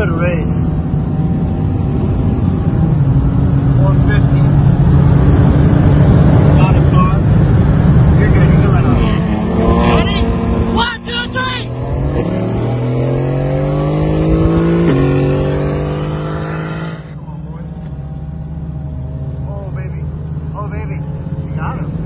good race. 450. Got a car. You're good. You can let off. Ready? 1, 2, 3. Come on, boy. Oh, baby. Oh, baby. You got him.